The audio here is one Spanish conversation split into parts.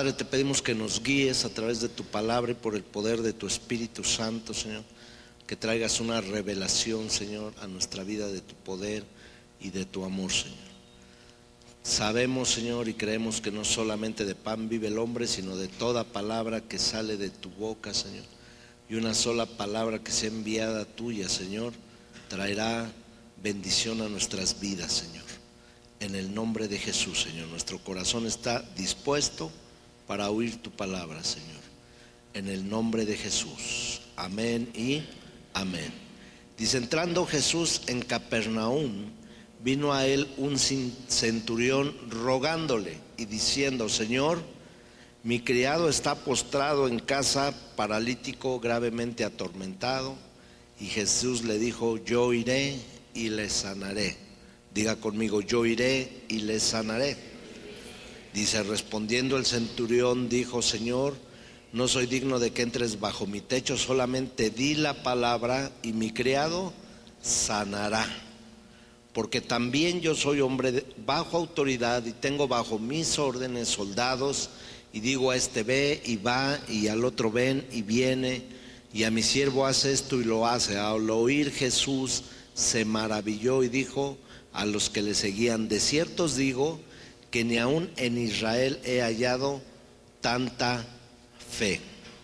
Padre, te pedimos que nos guíes a través de tu palabra y por el poder de tu Espíritu Santo, Señor. Que traigas una revelación, Señor, a nuestra vida de tu poder y de tu amor, Señor. Sabemos, Señor, y creemos que no solamente de pan vive el hombre, sino de toda palabra que sale de tu boca, Señor. Y una sola palabra que sea enviada tuya, Señor, traerá bendición a nuestras vidas, Señor. En el nombre de Jesús, Señor, nuestro corazón está dispuesto para oír tu palabra, Señor. En el nombre de Jesús. Amén y amén. Dice: entrando Jesús en Capernaum, vino a él un centurión rogándole y diciendo: Señor, mi criado está postrado en casa, paralítico, gravemente atormentado. Y Jesús le dijo: yo iré y le sanaré. Diga conmigo: yo iré y le sanaré. Dice: respondiendo el centurión, dijo: Señor, no soy digno de que entres bajo mi techo, solamente di la palabra y mi criado sanará. Porque también yo soy hombre bajo autoridad y tengo bajo mis órdenes soldados, y digo a este ve y va, y al otro ven y viene, y a mi siervo hace esto y lo hace. Al oír Jesús se maravilló y dijo a los que le seguían: de cierto os digo que ni aun en Israel he hallado tanta fe.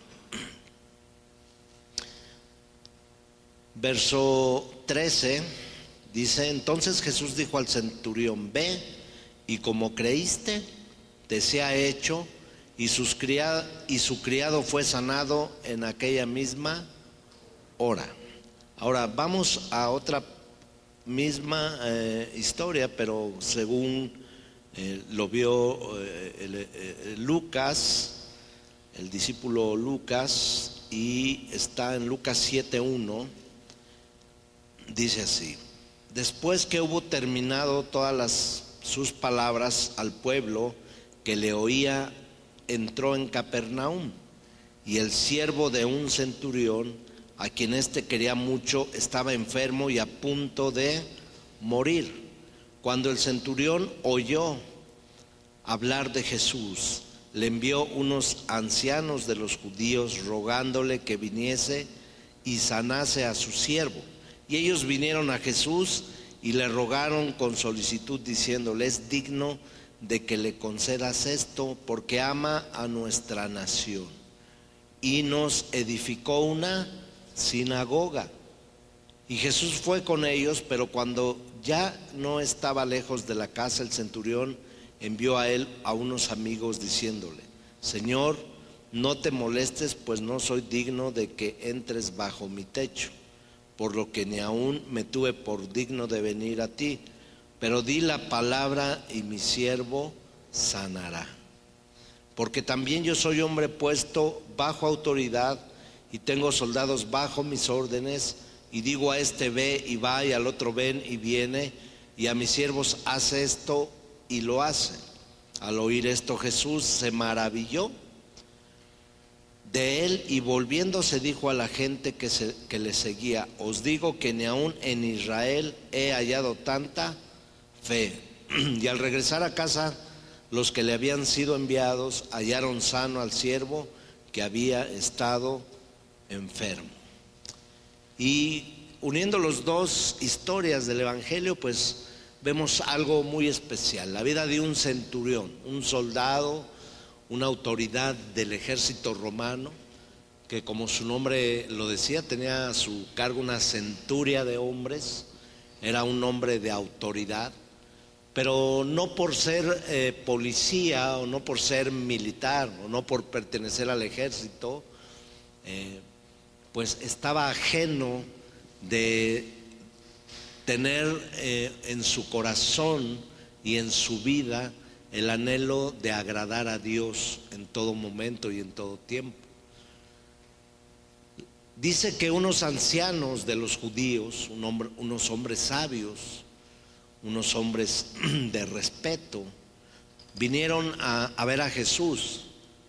Verso 13 dice: entonces Jesús dijo al centurión: ve, y como creíste, te sea hecho. Y su criado fue sanado en aquella misma hora. Ahora vamos a otra misma historia, pero según lo vio Lucas, el discípulo Lucas, y está en Lucas 7:1. Dice así: después que hubo terminado todas sus palabras al pueblo que le oía, entró en Capernaum, y el siervo de un centurión, a quien éste quería mucho, estaba enfermo y a punto de morir. Cuando el centurión oyó hablar de Jesús, le envió unos ancianos de los judíos rogándole que viniese y sanase a su siervo. Y ellos vinieron a Jesús y le rogaron con solicitud, diciéndole: es digno de que le concedas esto, porque ama a nuestra nación y nos edificó una sinagoga. Y Jesús fue con ellos, pero cuando ya no estaba lejos de la casa, el centurión envió a él a unos amigos diciéndole: Señor, no te molestes, pues no soy digno de que entres bajo mi techo, por lo que ni aún me tuve por digno de venir a ti, pero di la palabra y mi siervo sanará. Porque también yo soy hombre puesto bajo autoridad y tengo soldados bajo mis órdenes, y digo a este ve y va, y al otro ven y viene, y a mis siervos hace esto y lo hace. Al oír esto Jesús se maravilló de él, y volviéndose dijo a la gente que le seguía: os digo que ni aun en Israel he hallado tanta fe. Y al regresar a casa, los que le habían sido enviados hallaron sano al siervo que había estado enfermo. Y uniendo las dos historias del Evangelio, pues vemos algo muy especial: la vida de un centurión, un soldado, una autoridad del ejército romano, que, como su nombre lo decía, tenía a su cargo una centuria de hombres. Era un hombre de autoridad, pero no por ser policía, o no por ser militar, o no por pertenecer al ejército, pues estaba ajeno de tener en su corazón y en su vida el anhelo de agradar a Dios en todo momento y en todo tiempo. Dice que unos ancianos de los judíos, unos hombres sabios, unos hombres de respeto, vinieron a ver a Jesús.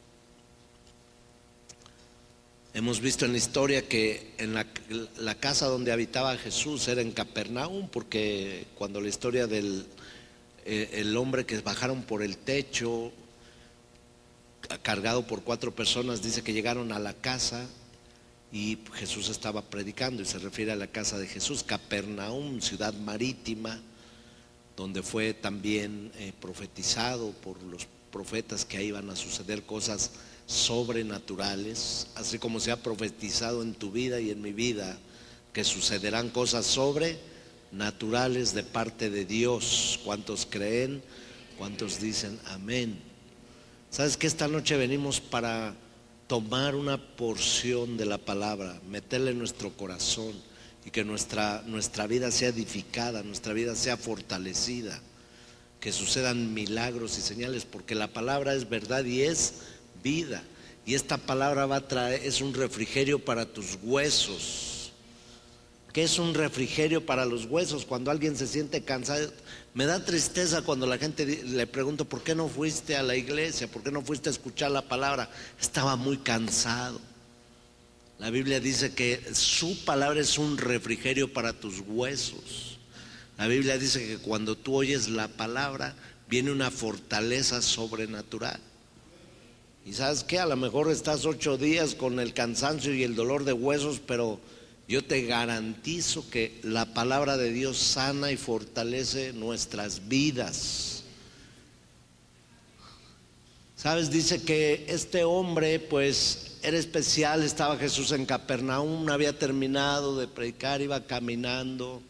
Hemos visto en la historia que en la casa donde habitaba Jesús era en Capernaum, porque cuando la historia del el hombre que bajaron por el techo, cargado por 4 personas. Dice que llegaron a la casa y Jesús estaba predicando, y se refiere a la casa de Jesús, Capernaum, ciudad marítima, donde fue también profetizado por los profetas que ahí iban a suceder cosas sobrenaturales, así como se ha profetizado en tu vida y en mi vida que sucederán cosas sobrenaturales de parte de Dios. ¿Cuántos creen? ¿Cuántos dicen amén? ¿Sabes que esta noche venimos para tomar una porción de la palabra, meterla en nuestro corazón y que nuestra vida sea edificada, nuestra vida sea fortalecida, que sucedan milagros y señales, porque la palabra es verdad y es vida, y esta palabra va a traer, es un refrigerio para tus huesos. ¿Qué es un refrigerio para los huesos? Cuando alguien se siente cansado. Me da tristeza cuando la gente le pregunto: ¿por qué no fuiste a la iglesia? ¿Por qué no fuiste a escuchar la palabra? Estaba muy cansado. La Biblia dice que su palabra es un refrigerio para tus huesos. La Biblia dice que cuando tú oyes la palabra viene una fortaleza sobrenatural. Y ¿sabes qué? A lo mejor estás 8 días con el cansancio y el dolor de huesos, pero yo te garantizo que la palabra de Dios sana y fortalece nuestras vidas. ¿Sabes? Dice que este hombre pues era especial. Estaba Jesús en Capernaum, no había terminado de predicar, iba caminando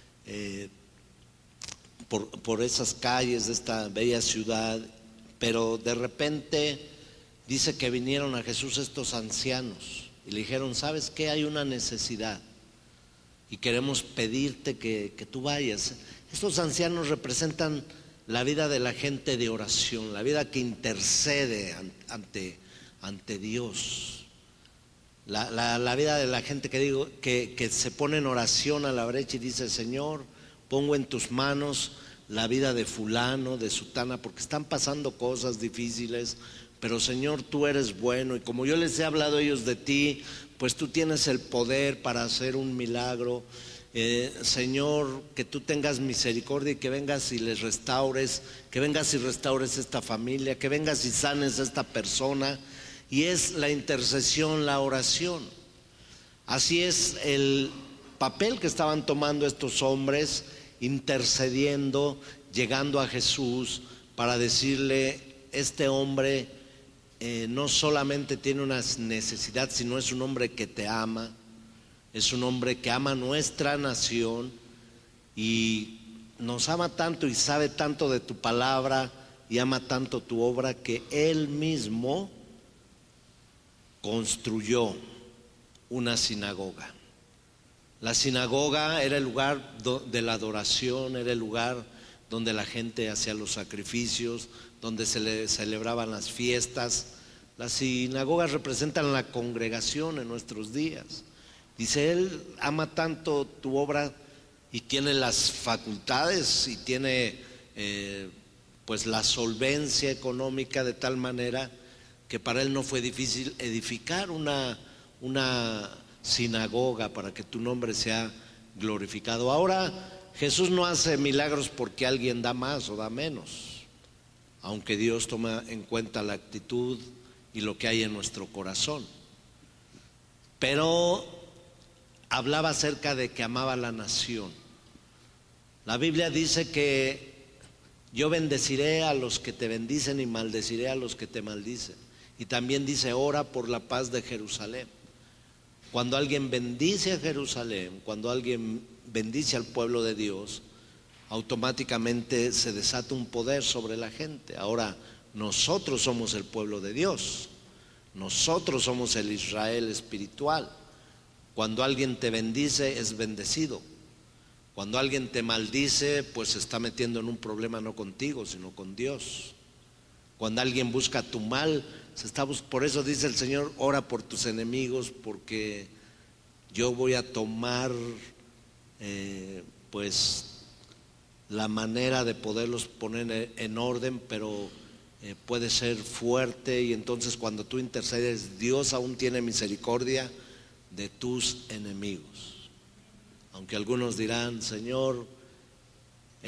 por esas calles de esta bella ciudad, pero de repente dice que vinieron a Jesús estos ancianos y le dijeron: ¿sabes qué? Hay una necesidad y queremos pedirte que tú vayas. Estos ancianos representan la vida de la gente de oración, la vida que intercede ante Dios, la vida de la gente que se pone en oración a la brecha y dice: Señor, pongo en tus manos la vida de fulano, de sutana, porque están pasando cosas difíciles, pero Señor, tú eres bueno, y como yo les he hablado a ellos de ti, pues tú tienes el poder para hacer un milagro. Señor, que tú tengas misericordia y que vengas y les restaures, que vengas y restaures esta familia, que vengas y sanes a esta persona. Y es la intercesión, la oración. Así es el papel que estaban tomando estos hombres, intercediendo, llegando a Jesús para decirle: este hombre no solamente tiene una necesidad, sino es un hombre que te ama, es un hombre que ama nuestra nación y nos ama tanto y sabe tanto de tu palabra y ama tanto tu obra que él mismo construyó una sinagoga. La sinagoga era el lugar de la adoración, era el lugar donde la gente hacía los sacrificios, donde se le celebraban las fiestas. Las sinagogas representan la congregación en nuestros días. Dice: él ama tanto tu obra y tiene las facultades y tiene pues la solvencia económica de tal manera que para él no fue difícil edificar una sinagoga para que tu nombre sea glorificado. Ahora, Jesús no hace milagros porque alguien da más o da menos, aunque Dios toma en cuenta la actitud y lo que hay en nuestro corazón. Pero hablaba acerca de que amaba la nación. La Biblia dice que yo bendeciré a los que te bendicen y maldeciré a los que te maldicen. Y también dice: ora por la paz de Jerusalén. Cuando alguien bendice a Jerusalén, cuando alguien bendice al pueblo de Dios, automáticamente se desata un poder sobre la gente. Ahora, nosotros somos el pueblo de Dios, nosotros somos el Israel espiritual. Cuando alguien te bendice, es bendecido. Cuando alguien te maldice, pues se está metiendo en un problema no contigo, sino con Dios. Cuando alguien busca tu mal, por eso dice el Señor: ora por tus enemigos, porque yo voy a tomar pues la manera de poderlos poner en orden, pero puede ser fuerte. Y entonces cuando tú intercedes, Dios aún tiene misericordia de tus enemigos. Aunque algunos dirán: Señor,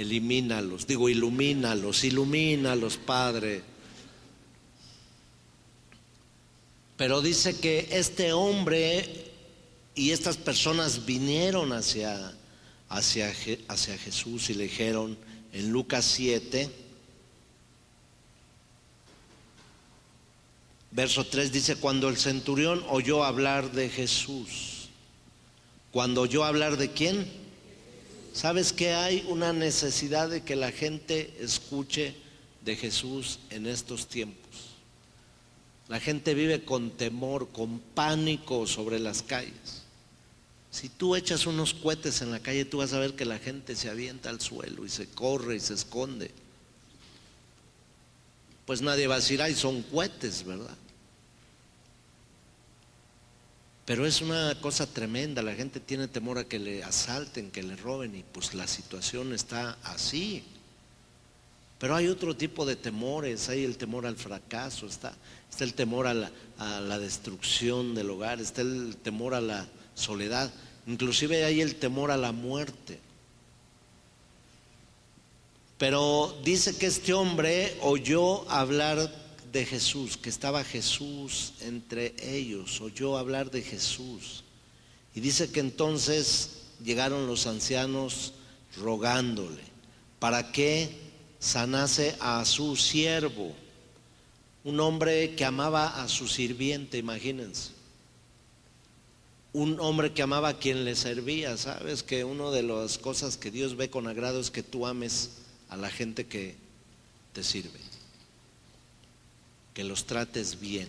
ilumínalos, Padre. Pero dice que este hombre y estas personas vinieron hacia Jesús y le dijeron en Lucas 7, verso 3 dice: cuando el centurión oyó hablar de Jesús. ¿Cuando oyó hablar de quién? ¿Sabes que hay una necesidad de que la gente escuche de Jesús en estos tiempos? La gente vive con temor, con pánico sobre las calles. Si tú echas unos cohetes en la calle, tú vas a ver que la gente se avienta al suelo y se corre y se esconde. Pues nadie va a decir: ay, son cohetes, ¿verdad? Pero es una cosa tremenda, la gente tiene temor a que le asalten, que le roben, y pues la situación está así. Pero hay otro tipo de temores, hay el temor al fracaso, está el temor a la destrucción del hogar, está el temor a la soledad, inclusive hay el temor a la muerte. Pero dice que este hombre oyó hablar de Jesús, que estaba Jesús entre ellos, oyó hablar de Jesús. Y dice que entonces llegaron los ancianos rogándole para que sanase a su siervo, un hombre que amaba a su sirviente, imagínense. Un hombre que amaba a quien le servía. Sabes que una de las cosas que Dios ve con agrado es que tú ames a la gente que te sirve, que los trates bien,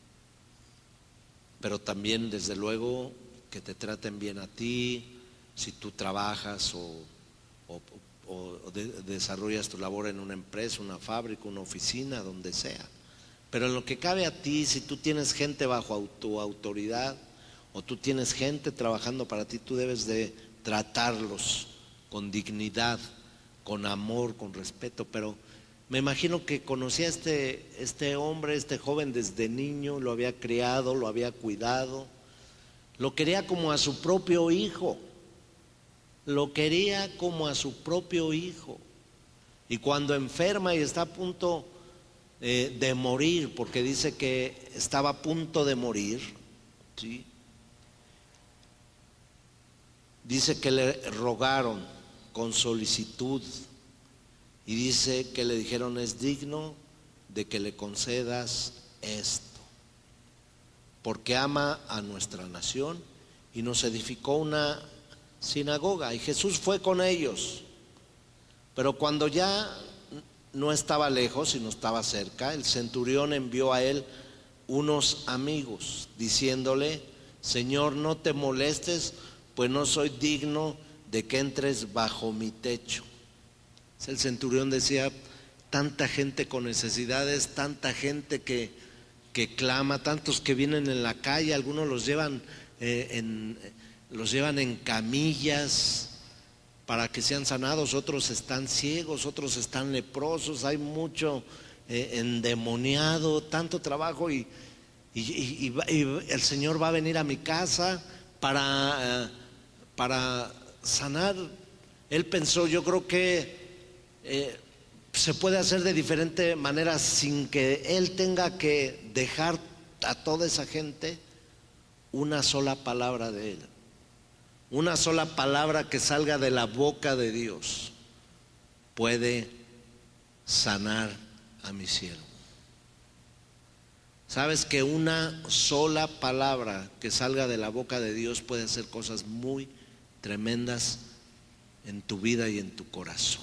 pero también desde luego que te traten bien a ti, si tú trabajas o desarrollas tu labor en una empresa, una fábrica, una oficina, donde sea. Pero en lo que cabe a ti, si tú tienes gente bajo tu autoridad o tú tienes gente trabajando para ti, tú debes de tratarlos con dignidad, con amor, con respeto. Pero me imagino que conocía a este hombre, este joven desde niño, lo había criado, lo había cuidado, lo quería como a su propio hijo, lo quería como a su propio hijo. Y cuando enferma y está a punto de morir, porque dice que estaba a punto de morir, ¿sí? Dice que le rogaron con solicitud. Y dice que le dijeron: es digno de que le concedas esto, porque ama a nuestra nación y nos edificó una sinagoga. Y Jesús fue con ellos. Pero cuando ya no estaba lejos, sino estaba cerca, el centurión envió a él unos amigos, diciéndole: Señor, no te molestes, pues no soy digno de que entres bajo mi techo. El centurión decía: tanta gente con necesidades, tanta gente que clama, tantos que vienen en la calle, algunos los llevan en camillas para que sean sanados, otros están ciegos, otros están leprosos, hay mucho endemoniado, tanto trabajo, y el Señor va a venir a mi casa para sanar. Él pensó: yo creo que se puede hacer de diferente manera sin que él tenga que dejar a toda esa gente. Una sola palabra de él, una sola palabra que salga de la boca de Dios puede sanar a mi siervo. Sabes que una sola palabra que salga de la boca de Dios puede hacer cosas muy tremendas en tu vida y en tu corazón.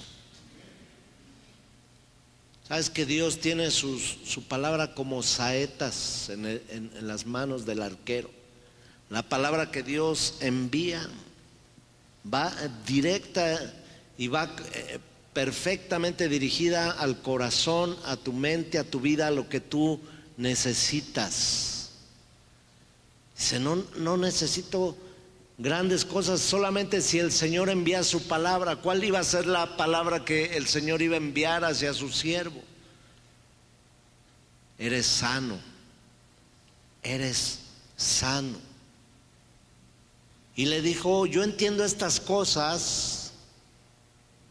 Sabes que Dios tiene su palabra como saetas en las manos del arquero. La palabra que Dios envía va directa y va perfectamente dirigida al corazón, a tu mente, a tu vida, a lo que tú necesitas. Dice: no necesito grandes cosas, solamente si el Señor envía su palabra. ¿Cuál iba a ser la palabra que el Señor iba a enviar hacia su siervo? Eres sano, eres sano. Y le dijo: yo entiendo estas cosas.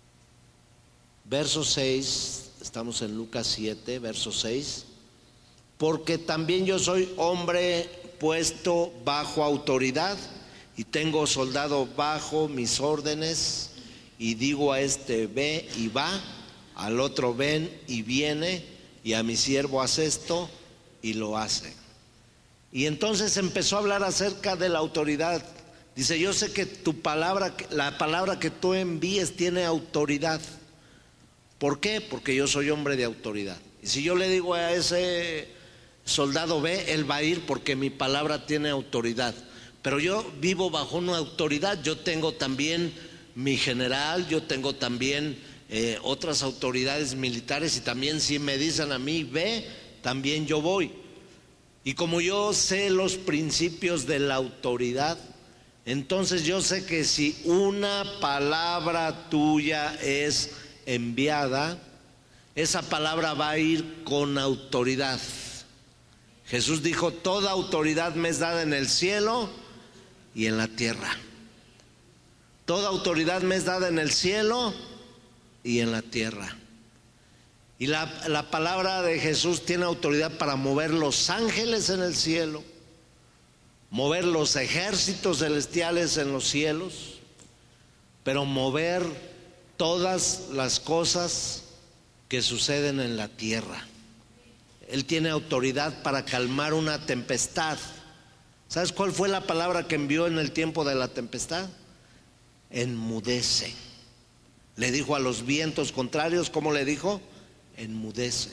Verso 6, estamos en Lucas 7, verso 6. porque también yo soy hombre puesto bajo autoridad y tengo soldado bajo mis órdenes, y digo a este ve y va, al otro ven y viene, y a mi siervo haz esto y lo hace. Y entonces empezó a hablar acerca de la autoridad. Dice, yo sé que tu palabra, la palabra que tú envíes tiene autoridad. ¿Por qué? Porque yo soy hombre de autoridad. Y si yo le digo a ese soldado ve, él va a ir porque mi palabra tiene autoridad. Pero yo vivo bajo una autoridad. Yo tengo también mi general, yo tengo también otras autoridades militares, y también si me dicen a mí ve, también yo voy. Y como yo sé los principios de la autoridad, entonces yo sé que si una palabra tuya es enviada, esa palabra va a ir con autoridad. Jesús dijo, toda autoridad me es dada en el cielo y en la tierra. Toda autoridad me es dada en el cielo y en la tierra. Y la palabra de Jesús tiene autoridad para mover los ángeles en el cielo, mover los ejércitos celestiales en los cielos, pero mover todas las cosas que suceden en la tierra. Él tiene autoridad para calmar una tempestad. ¿Sabes cuál fue la palabra que envió en el tiempo de la tempestad? Enmudece. Le dijo a los vientos contrarios, ¿cómo le dijo? Enmudece.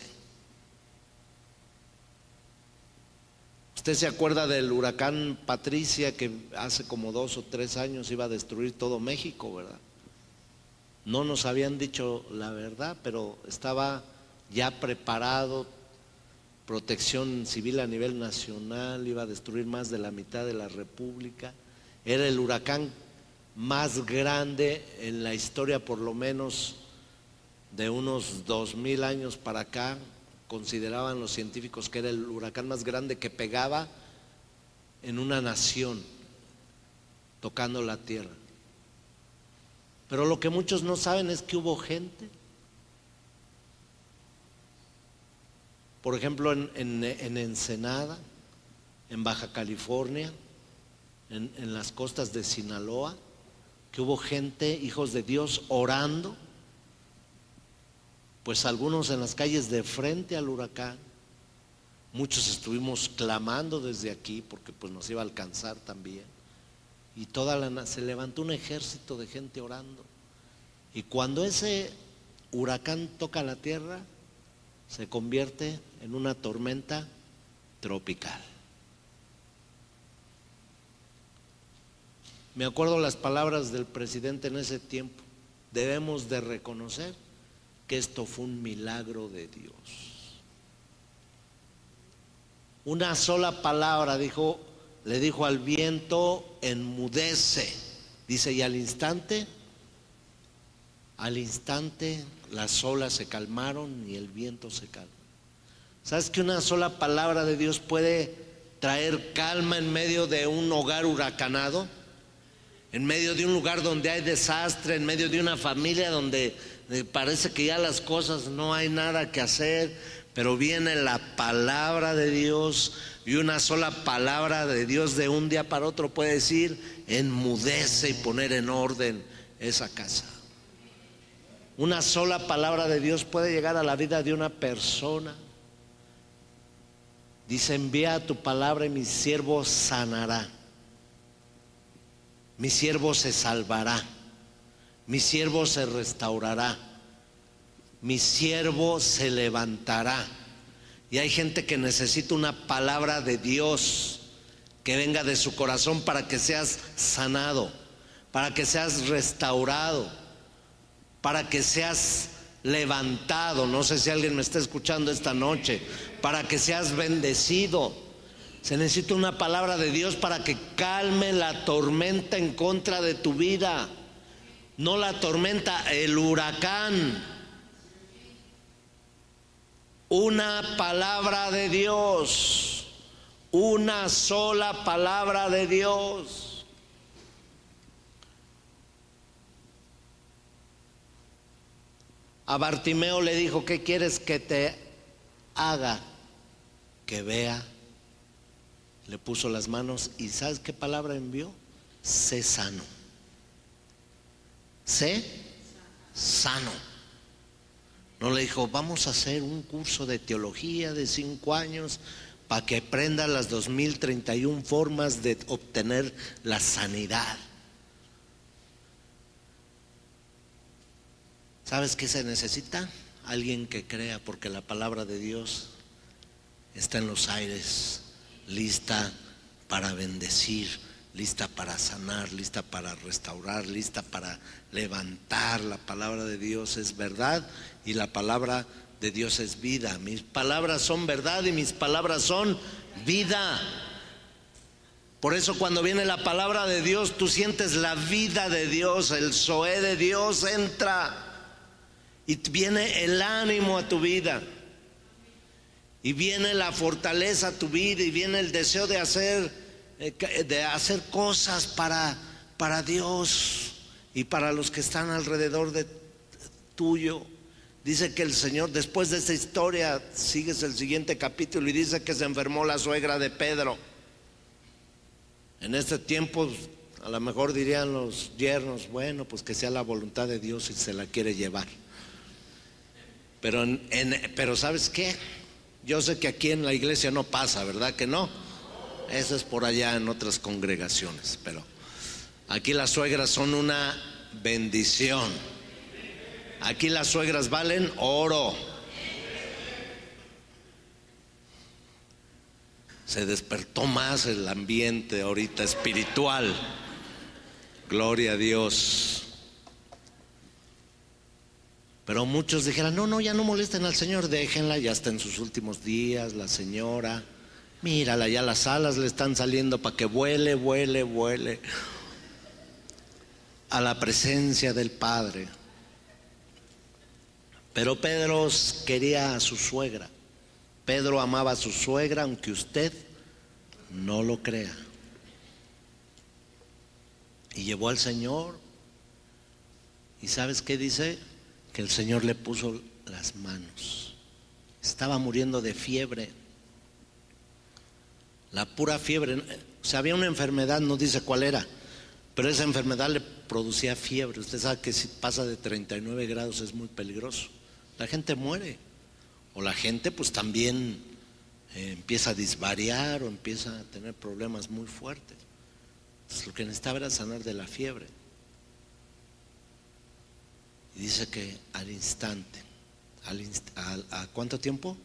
Usted se acuerda del huracán Patricia, que hace como 2 o 3 años iba a destruir todo México, ¿verdad? No nos habían dicho la verdad, pero estaba ya preparado. Protección civil a nivel nacional, iba a destruir más de la mitad de la República. Era el huracán más grande en la historia, por lo menos de unos 2000 años para acá. Consideraban los científicos que era el huracán más grande que pegaba en una nación, tocando la tierra. Pero lo que muchos no saben es que hubo gente, por ejemplo en Ensenada, en Baja California, en las costas de Sinaloa, que hubo gente, hijos de Dios, orando, pues algunos en las calles de frente al huracán, muchos estuvimos clamando desde aquí porque pues nos iba a alcanzar también, y se levantó un ejército de gente orando. Y cuando ese huracán toca la tierra, se convierte en una tormenta tropical. Me acuerdo las palabras del presidente en ese tiempo: debemos de reconocer que esto fue un milagro de Dios. Una sola palabra le dijo al viento, enmudece. Dice, y al instante las olas se calmaron y el viento se calmó. ¿Sabes que una sola palabra de Dios puede traer calma en medio de un hogar huracanado? En medio de un lugar donde hay desastre, en medio de una familia donde parece que ya las cosas no hay nada que hacer, pero viene la palabra de Dios, y una sola palabra de Dios de un día para otro puede decir, enmudece, y poner en orden esa casa. Una sola palabra de Dios puede llegar a la vida de una persona. Dice, envía tu palabra y mi siervo sanará, mi siervo se salvará, mi siervo se restaurará, mi siervo se levantará. Y hay gente que necesita una palabra de Dios que venga de su corazón para que seas sanado, para que seas restaurado, para que seas levantado. No sé si alguien me está escuchando esta noche. Para que seas bendecido. Se necesita una palabra de Dios para que calme la tormenta en contra de tu vida. No la tormenta, el huracán. Una palabra de Dios. Una sola palabra de Dios. A Bartimeo le dijo, ¿qué quieres que te haga? que vea. Le puso las manos y ¿sabes qué palabra envió? Sé sano. Sé sano. No le dijo, vamos a hacer un curso de teología de 5 años para que aprenda las 2031 formas de obtener la sanidad. ¿Sabes qué se necesita? Alguien que crea, porque la palabra de Dios está en los aires, lista para bendecir, lista para sanar, lista para restaurar, lista para levantar. La palabra de Dios es verdad y la palabra de Dios es vida. Mis palabras son verdad y mis palabras son vida. Por eso cuando viene la palabra de Dios, tú sientes la vida de Dios, el zoé de Dios entra y viene el ánimo a tu vida. Y viene la fortaleza a tu vida y viene el deseo de hacer cosas para Dios y para los que están alrededor de tuyo. Dice que el Señor, después de esta historia, sigues el siguiente capítulo y dice que se enfermó la suegra de Pedro. En este tiempo, a lo mejor dirían los yernos, bueno, pues que sea la voluntad de Dios si se la quiere llevar. Pero ¿sabes qué? Yo sé que aquí en la iglesia no pasa, ¿verdad que no? Eso es por allá en otras congregaciones, pero aquí las suegras son una bendición. Aquí las suegras valen oro. Se despertó más el ambiente ahorita espiritual. Gloria a Dios. Pero muchos dijeran, no, ya no molesten al Señor, déjenla, ya está en sus últimos días, la señora, mírala, ya las alas le están saliendo para que vuele a la presencia del Padre. Pero Pedro quería a su suegra. Pedro amaba a su suegra, aunque usted no lo crea. Y llevó al Señor. ¿Y sabes qué dice? Que el Señor le puso las manos. Estaba muriendo de fiebre. La pura fiebre. O sea, había una enfermedad, no dice cuál era, pero esa enfermedad le producía fiebre. Usted sabe que si pasa de 39 grados es muy peligroso. La gente muere. O la gente pues también empieza a disvariar o empieza a tener problemas muy fuertes. Entonces lo que necesitaba era sanar de la fiebre. Y dice que al instante, ¿a cuánto tiempo?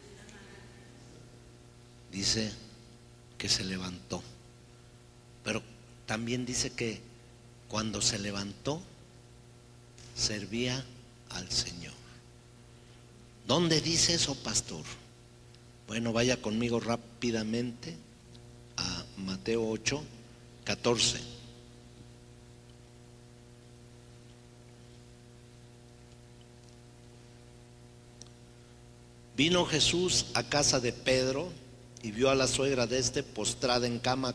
Dice que se levantó. Pero también dice que cuando se levantó, servía al Señor. ¿Dónde dice eso, pastor? Bueno, vaya conmigo rápidamente a Mateo 8:14. Vino Jesús a casa de Pedro y vio a la suegra de este postrada en cama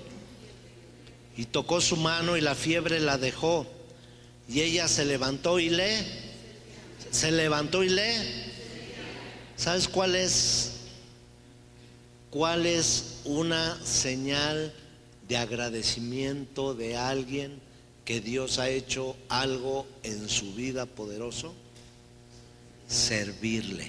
y tocó su mano y la fiebre la dejó. Y ella se levantó y ¿Sabes cuál es una señal de agradecimiento de alguien que Dios ha hecho algo en su vida poderoso? Servirle.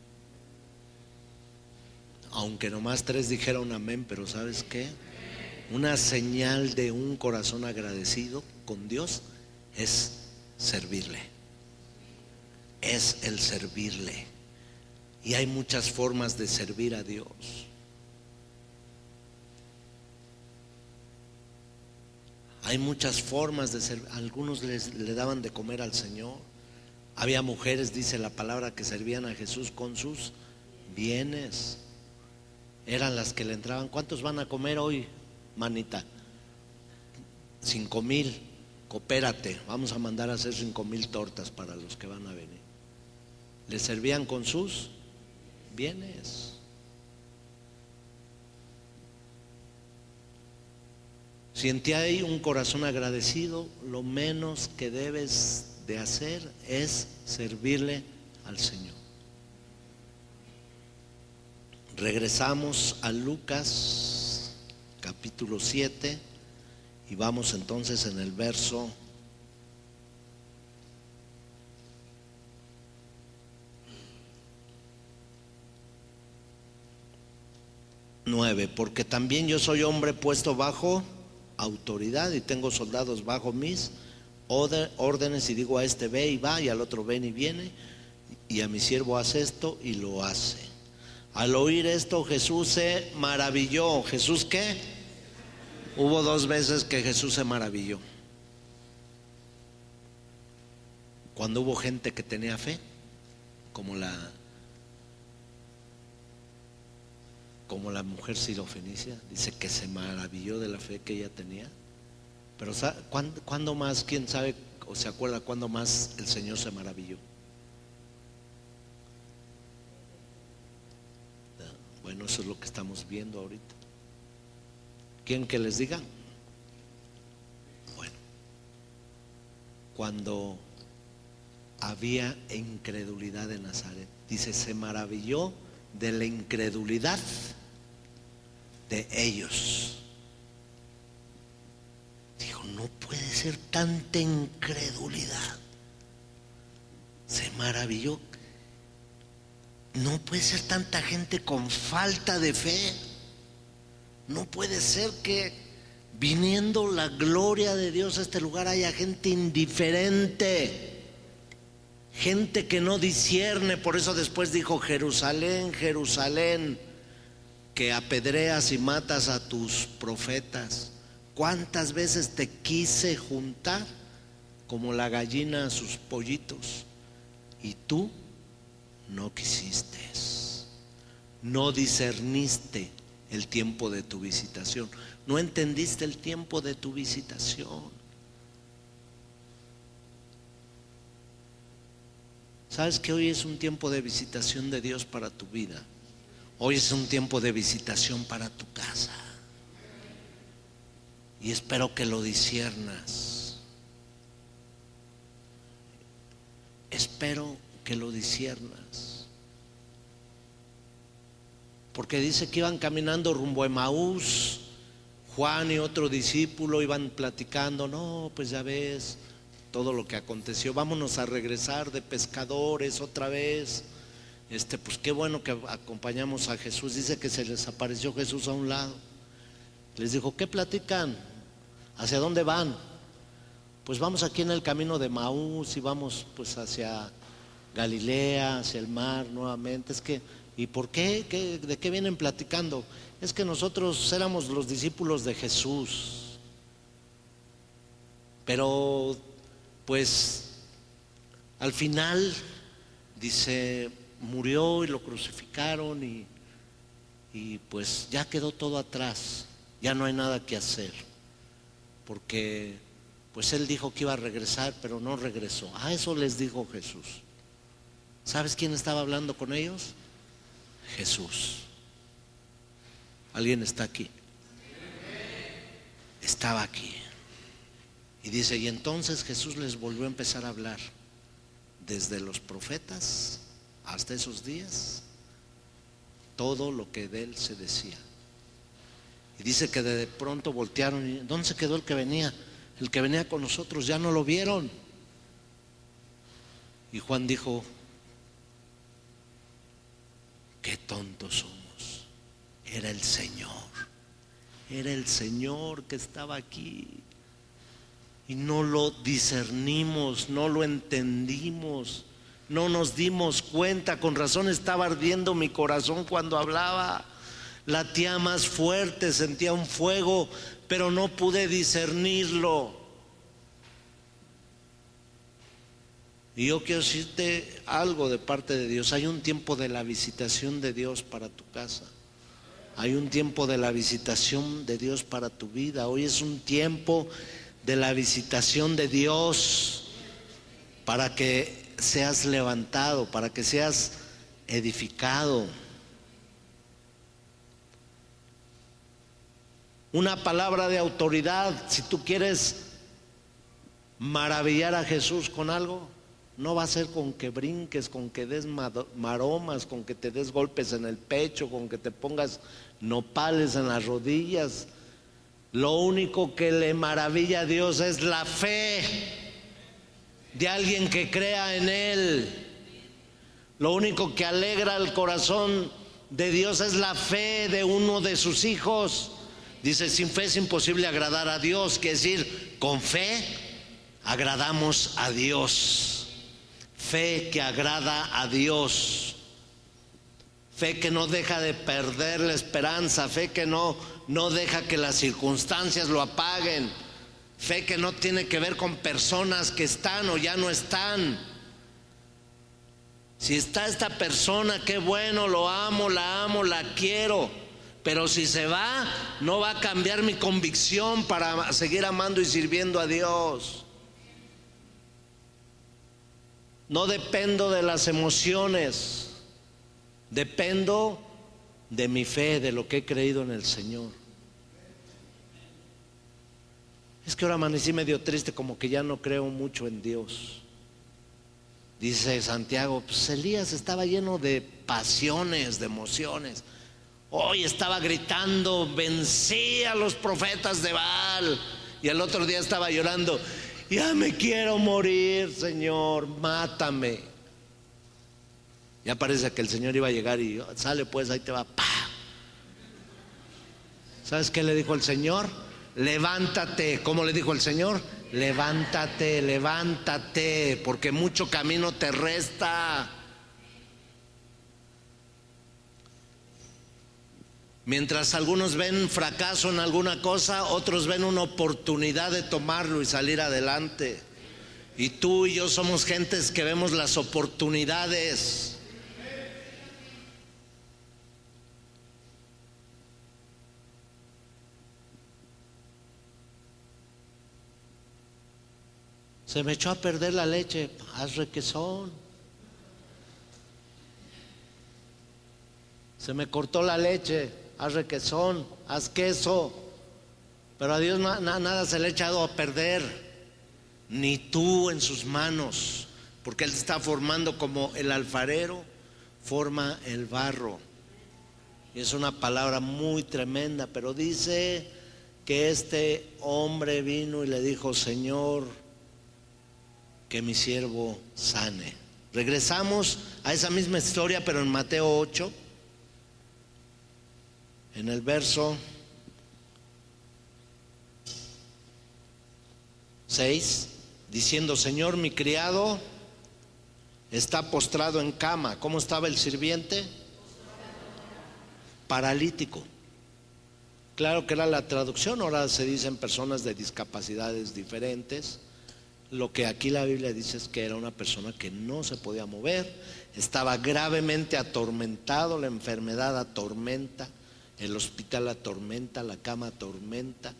Aunque nomás 3 dijeron amén, pero ¿sabes qué? Una señal de un corazón agradecido con Dios es servirle. Es el servirle. Y hay muchas formas de servir a Dios. Hay muchas formas de servir. Algunos le daban de comer al Señor. Había mujeres, dice la palabra, que servían a Jesús con sus bienes. Eran las que le entraban. ¿Cuántos van a comer hoy, manita? 5,000. Coopérate, vamos a mandar a hacer 5,000 tortas para los que van a venir. Le servían con sus bienes. Si en ti hay un corazón agradecido, lo menos que debes de hacer es servirle al Señor. Regresamos a Lucas capítulo 7 y vamos entonces en el verso 9. Porque también yo soy hombre puesto bajo autoridad y tengo soldados bajo mis órdenes, y digo a este ve y va, y al otro ven y viene, y a mi siervo hace esto y lo hace. Al oír esto Jesús se maravilló. ¿Jesús qué? Hubo 2 veces que Jesús se maravilló. Cuando hubo gente que tenía fe, como la mujer sirofenicia, dice que se maravilló de la fe que ella tenía. Pero ¿cuándo más? ¿Quién sabe o se acuerda cuándo más el Señor se maravilló? Bueno, eso es lo que estamos viendo ahorita. ¿Quieren que les diga? Bueno, cuando había incredulidad en Nazaret, dice, se maravilló de la incredulidad de ellos. Dijo, no puede ser tanta incredulidad. Se maravilló. No puede ser tanta gente con falta de fe. No puede ser que viniendo la gloria de Dios a este lugar haya gente indiferente, gente que no discierne. Por eso después dijo, Jerusalén, Jerusalén, que apedreas y matas a tus profetas. ¿Cuántas veces te quise juntar como la gallina a sus pollitos? Y tú no quisiste, no discerniste el tiempo de tu visitación, no entendiste el tiempo de tu visitación. ¿Sabes que hoy es un tiempo de visitación de Dios para tu vida? Hoy es un tiempo de visitación para tu casa. Y espero que lo disciernas. Espero que lo disciernas. Porque dice que iban caminando rumbo a Emaús. Juan y otro discípulo iban platicando. No, pues ya ves todo lo que aconteció. Vámonos a regresar de pescadores otra vez. Pues qué bueno que acompañamos a Jesús. Dice que se les apareció Jesús a un lado. Les dijo, ¿qué platican? ¿Hacia dónde van? Pues vamos aquí en el camino de Emaús y vamos pues hacia Galilea, hacia el mar nuevamente. ¿Y por qué? ¿De qué vienen platicando? Es que nosotros éramos los discípulos de Jesús, pero pues al final, dice, murió y lo crucificaron y pues ya quedó todo atrás, ya no hay nada que hacer, porque pues él dijo que iba a regresar, pero no regresó. Eso les dijo Jesús. ¿Sabes quién estaba hablando con ellos? Jesús. ¿Alguien está aquí? Estaba aquí. Y dice, y entonces Jesús les volvió a empezar a hablar desde los profetas hasta esos días, todo lo que de él se decía. Y dice que de pronto voltearon y ¿dónde se quedó el que venía? El que venía con nosotros, ya no lo vieron. Y Juan dijo, qué tontos somos. Era el Señor que estaba aquí. Y no lo discernimos, no lo entendimos, no nos dimos cuenta. Con razón estaba ardiendo mi corazón cuando hablaba. Latía más fuerte, sentía un fuego, pero no pude discernirlo. Y yo quiero decirte algo de parte de Dios. Hay un tiempo de la visitación de Dios para tu casa. Hay un tiempo de la visitación de Dios para tu vida. Hoy es un tiempo de la visitación de Dios para que seas levantado, para que seas edificado. Una palabra de autoridad. Si tú quieres maravillar a Jesús con algo, No va a ser con que brinques, con que des maromas, con que te des golpes en el pecho, con que te pongas nopales en las rodillas. Lo único que le maravilla a Dios es la fe de alguien que crea en Él. Lo único que alegra el corazón de Dios es la fe de uno de sus hijos. Dice, sin fe es imposible agradar a Dios. Quiere decir, con fe agradamos a Dios. Fe que agrada a Dios. Fe que no deja de perder la esperanza. Fe que no deja que las circunstancias lo apaguen. Fe que no tiene que ver con personas que están o ya no están. Si está esta persona, qué bueno, lo amo, la quiero. Pero si se va, no va a cambiar mi convicción para seguir amando y sirviendo a Dios. No dependo de las emociones, dependo de mi fe, de lo que he creído en el Señor. Es que ahora amanecí medio triste, como que ya no creo mucho en Dios. Dice Santiago, pues Elías estaba lleno de pasiones, de emociones. Hoy estaba gritando, vencí a los profetas de Baal. Y el otro día estaba llorando, ya me quiero morir, Señor, mátame. Ya parece que el Señor iba a llegar y sale pues, ahí te va. ¡Pah! ¿Sabes qué le dijo el Señor? Levántate. ¿Cómo le dijo el Señor? Levántate, levántate, porque mucho camino te resta. Mientras algunos ven fracaso en alguna cosa, otros ven una oportunidad de tomarlo y salir adelante. Y tú y yo somos gentes que vemos las oportunidades. Se me echó a perder la leche, haz requesón. Se me cortó la leche, haz requesón, haz queso. Pero a Dios nada se le ha echado a perder, ni tú en sus manos, porque Él está formando como el alfarero forma el barro. Y es una palabra muy tremenda, pero dice que este hombre vino y le dijo, Señor, que mi siervo sane. Regresamos a esa misma historia, pero en Mateo 8, en el verso 6, diciendo, Señor, mi criado está postrado en cama. ¿Cómo estaba el sirviente? Paralítico. Claro que era la traducción, ahora se dicen personas de discapacidades diferentes. Lo que aquí la Biblia dice es que era una persona que no se podía mover, estaba gravemente atormentado, la enfermedad atormenta, el hospital atormenta, la cama atormenta,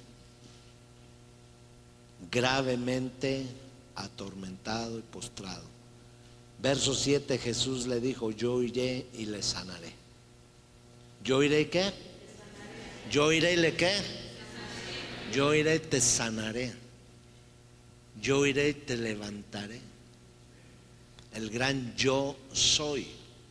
gravemente atormentado y postrado. Verso 7, Jesús le dijo, yo iré y le sanaré. ¿Yo iré y qué? ¿Yo iré y le qué? Yo iré y te sanaré. Yo iré y te levantaré. El gran yo soy.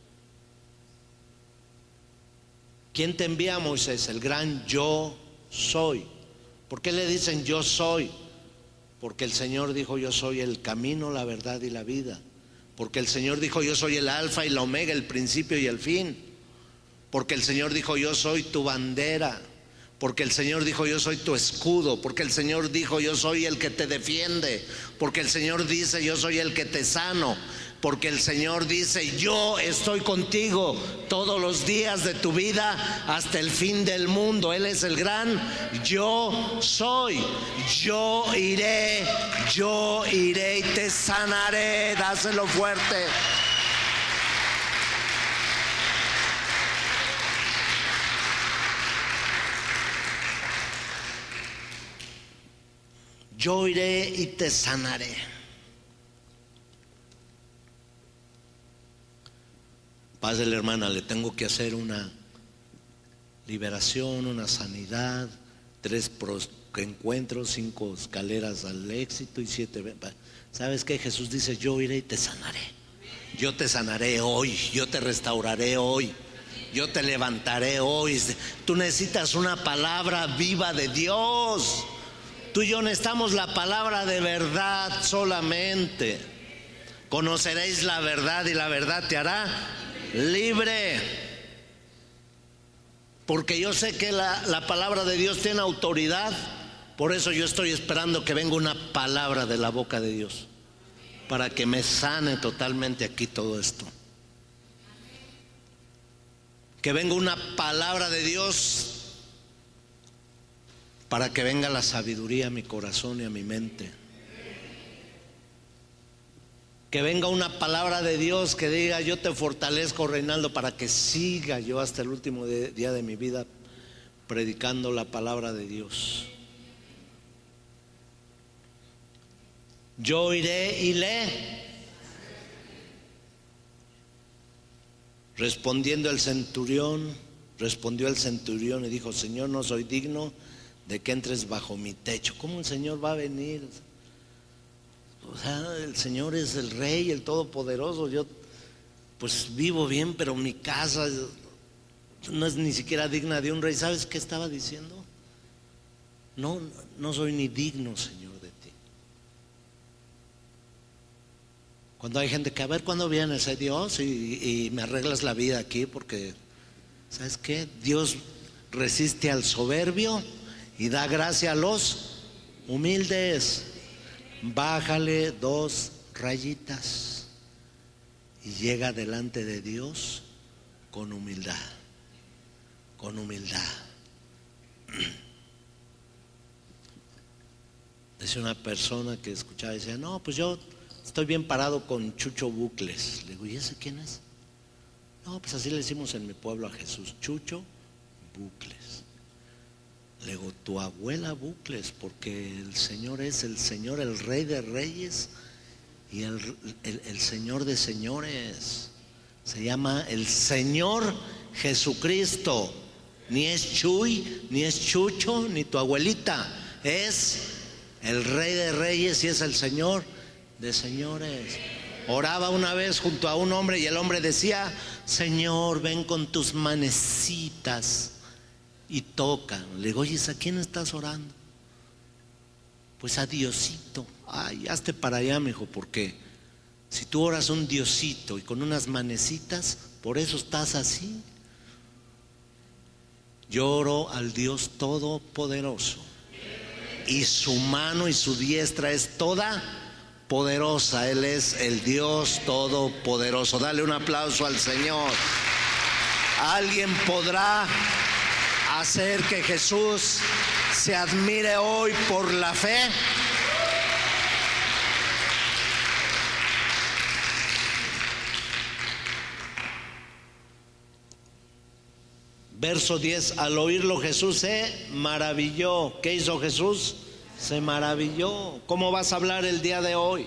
¿Quién te envía a Moisés? El gran yo soy. ¿Por qué le dicen yo soy? Porque el Señor dijo yo soy el camino, la verdad y la vida. Porque el Señor dijo yo soy el alfa y la omega, el principio y el fin. Porque el Señor dijo yo soy tu bandera. Porque el Señor dijo yo soy tu escudo. Porque el Señor dijo yo soy el que te defiende. Porque el Señor dice yo soy el que te sano. Porque el Señor dice yo estoy contigo todos los días de tu vida hasta el fin del mundo. Él es el gran yo soy. Yo iré y te sanaré. Dáselo fuerte. Yo iré y te sanaré. Padre, la hermana, le tengo que hacer una liberación, una sanidad, 3 encuentros, 5 escaleras al éxito y 7. ¿Sabes qué? Jesús dice: yo iré y te sanaré. Yo te sanaré hoy, yo te restauraré hoy, yo te levantaré hoy. Tú necesitas una palabra viva de Dios. Tú y yo necesitamos la palabra de verdad solamente. Conoceréis la verdad y la verdad te hará libre. Porque yo sé que la palabra de Dios tiene autoridad. Por eso yo estoy esperando que venga una palabra de la boca de Dios, para que me sane totalmente aquí todo esto. Que venga una palabra de Dios para que venga la sabiduría a mi corazón y a mi mente. Que venga una palabra de Dios que diga: yo te fortalezco, Reinaldo, para que siga yo hasta el último día de mi vida predicando la palabra de Dios. Yo iré y respondió el centurión y dijo: Señor, no soy digno de que entres bajo mi techo. ¿Cómo el Señor va a venir? O sea, el Señor es el Rey, el Todopoderoso. Yo pues vivo bien, pero mi casa no es ni siquiera digna de un rey. ¿Sabes qué estaba diciendo? No soy ni digno, Señor, de ti. Cuando hay gente que: a ver cuándo vienes, Dios, y me arreglas la vida aquí, porque ¿sabes qué? Dios resiste al soberbio y da gracia a los humildes. Bájale 2 rayitas y llega delante de Dios con humildad. Con humildad. Decía una persona que escuchaba y decía: no, pues yo estoy bien parado con Chucho Bucles. Le digo: ¿y ese quién es? No, pues así le decimos en mi pueblo a Jesús, Chucho Bucles. Le digo: tu abuela Bucles, porque el Señor es el Señor, el Rey de Reyes y el Señor de Señores. Se llama el Señor Jesucristo. Ni es Chuy, ni es Chucho, ni tu abuelita. Es el Rey de Reyes y es el Señor de Señores. Oraba una vez junto a un hombre y el hombre decía: Señor, ven con tus manecitas y toca. Le digo: oye, ¿a quién estás orando? Pues a Diosito. Ay, hazte para allá, mijo, porque si tú oras a un Diosito y con unas manecitas, por eso estás así. Yo oro al Dios Todopoderoso, y su mano y su diestra es toda poderosa. Él es el Dios Todopoderoso. Dale un aplauso al Señor. ¿Alguien podrá hacer que Jesús se admire hoy por la fe? Verso 10: al oírlo Jesús se maravilló. ¿Qué hizo Jesús? Se maravilló. ¿Cómo vas a hablar el día de hoy?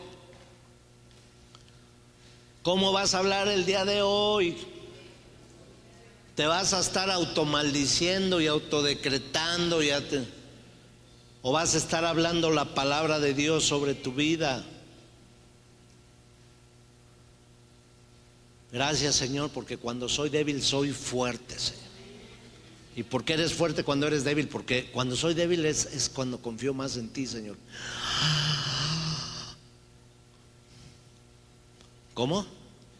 ¿Cómo vas a hablar el día de hoy? ¿Te vas a estar automaldiciendo y autodecretando o vas a estar hablando la palabra de Dios sobre tu vida? Gracias, Señor, porque cuando soy débil soy fuerte, Señor. ¿Y por qué eres fuerte cuando eres débil? Porque cuando soy débil es cuando confío más en ti, Señor. ¿Cómo?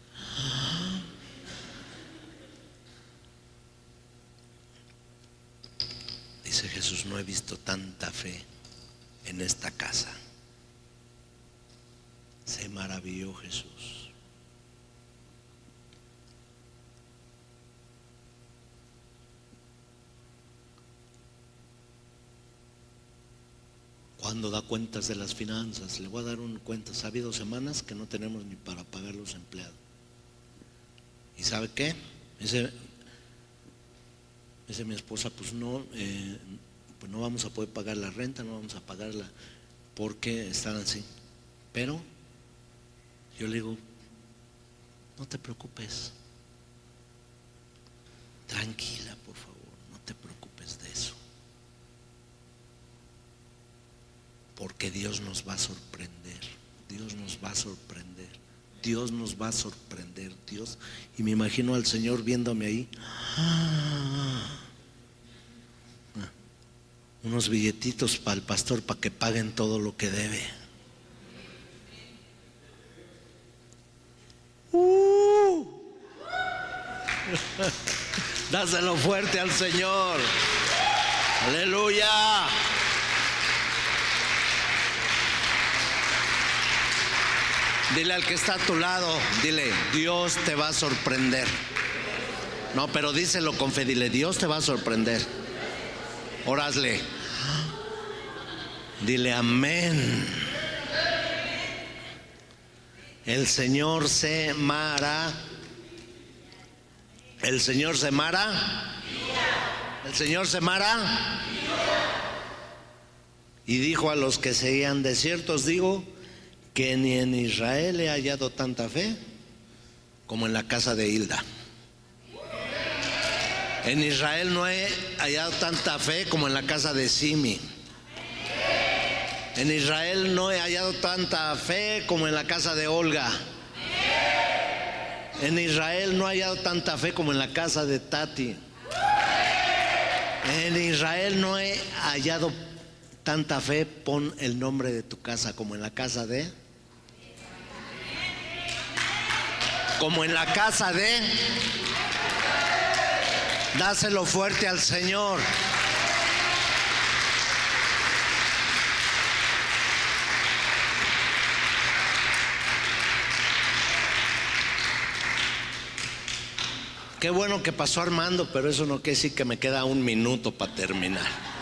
Dice Jesús: no he visto tanta fe en esta casa. Se maravilló Jesús. Cuando da cuentas de las finanzas, le voy a dar un cuentas. Ha habido semanas que no tenemos ni para pagar los empleados. ¿Y sabe qué? Dice mi esposa: pues no vamos a poder pagar la renta, no vamos a pagarla porque están así. Pero yo le digo: no te preocupes, tranquila, por favor, no te preocupes de eso. porque Dios nos va a sorprender. Dios nos va a sorprender. Dios nos va a sorprender. Dios. Y me imagino al Señor viéndome ahí. Unos billetitos para el pastor para que paguen todo lo que debe. Dáselo fuerte al Señor. Aleluya. Dile al que está a tu lado, dile, Dios te va a sorprender. No, pero díselo con fe, dile, Dios te va a sorprender. Órale. Dile amén. El Señor se mara. El Señor se mara. El Señor se mara. Y dijo a los que seguían: de cierto os digo que ni en Israel he hallado tanta fe como en la casa de Hilda. En Israel no he hallado tanta fe como en la casa de Simi. En Israel no he hallado tanta fe como en la casa de Olga. En Israel no he hallado tanta fe como en la casa de Tati. En Israel no he hallado tanta fe, pon el nombre de tu casa, como en la casa de... Como en la casa de... Dáselo fuerte al Señor. Qué bueno que pasó Armando, pero eso no quiere decir que me queda un minuto para terminar.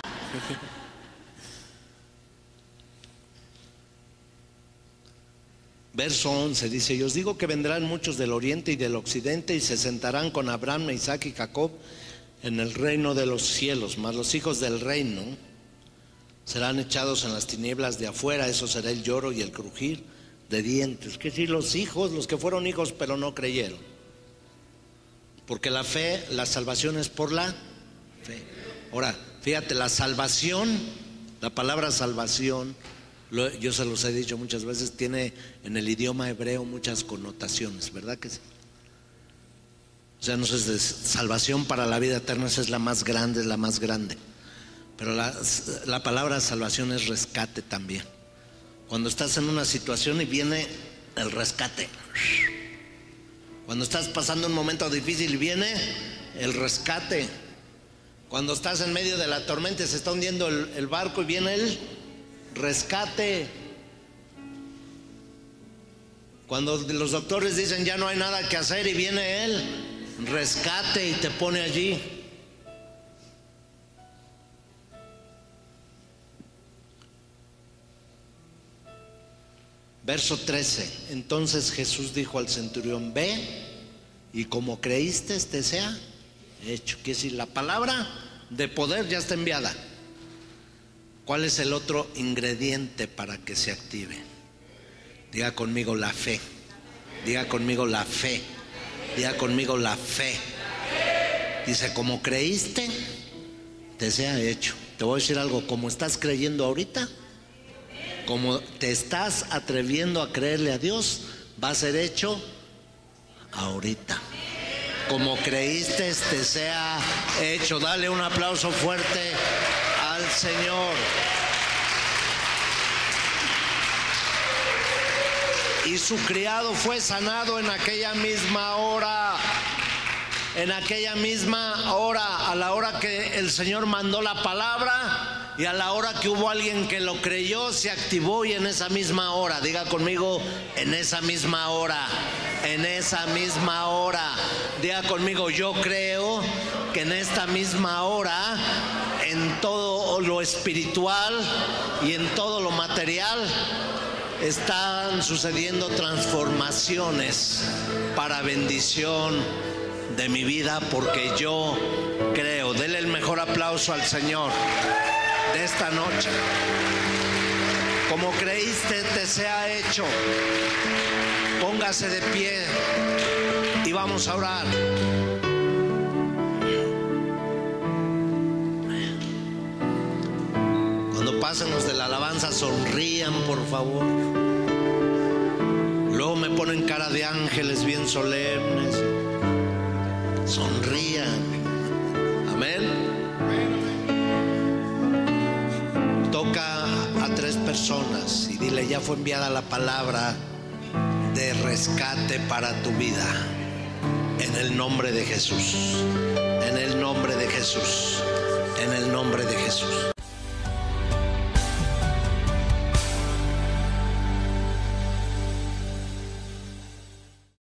Verso 11 dice: y os digo que vendrán muchos del oriente y del occidente y se sentarán con Abraham, Isaac y Jacob en el reino de los cielos, mas los hijos del reino serán echados en las tinieblas de afuera. Eso será el lloro y el crujir de dientes. Que si los hijos, los que fueron hijos pero no creyeron, porque la fe, la salvación es por la fe. Ahora, fíjate, la salvación, la palabra salvación, yo se los he dicho muchas veces, tiene en el idioma hebreo muchas connotaciones, ¿verdad que sí? O sea, no es de salvación para la vida eterna, esa es la más grande, es la más grande. Pero la palabra salvación es rescate también. Cuando estás en una situación y viene el rescate. Cuando estás pasando un momento difícil y viene el rescate. Cuando estás en medio de la tormenta y se está hundiendo el barco y viene el rescate. Cuando los doctores dicen ya no hay nada que hacer y viene el rescate y te pone allí. Verso 13. Entonces Jesús dijo al centurión: ve y como creíste te sea hecho. Quiere decir, la palabra de poder ya está enviada. ¿Cuál es el otro ingrediente para que se active? Diga conmigo: la fe. Diga conmigo: la fe. Diga conmigo: la fe. Dice: como creíste te sea hecho. Te voy a decir algo: como estás creyendo ahorita, como te estás atreviendo a creerle a Dios, va a ser hecho ahorita. Como creíste te sea hecho. Dale un aplauso fuerte al Señor. Y su criado fue sanado en aquella misma hora. En aquella misma hora, a la hora que el Señor mandó la palabra y a la hora que hubo alguien que lo creyó, se activó. Y en esa misma hora, diga conmigo: en esa misma hora, en esa misma hora. Diga conmigo: yo creo que en esta misma hora, en todo lo espiritual y en todo lo material, están sucediendo transformaciones para bendición de mi vida, porque yo creo. Dele el mejor aplauso al Señor de esta noche. Como creíste te sea hecho. Póngase de pie y vamos a orar. Cuando pasen los de la alabanza, sonrían por favor. Luego me ponen cara de ángeles bien solemnes. Sonrían. Amén. Toca a 3 personas y dile: ya fue enviada la palabra de rescate para tu vida. En el nombre de Jesús. En el nombre de Jesús. En el nombre de Jesús.